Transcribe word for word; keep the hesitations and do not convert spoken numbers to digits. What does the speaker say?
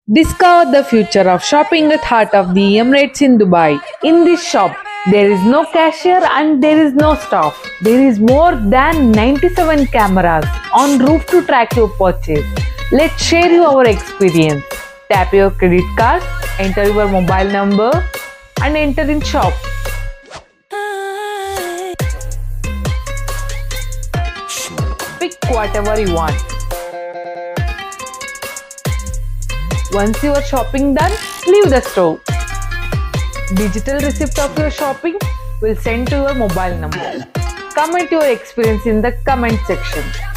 Discover the future of shopping at heart of the Emirates in Dubai. In this shop, there is no cashier and there is no staff. There is more than ninety-seven cameras on roof to track your purchase. Let's share you our experience. Tap your credit card, enter your mobile number and enter in shop. Pick whatever you want. Once your shopping done, leave the store. Digital receipt of your shopping will send to your mobile number. Comment your experience in the comment section.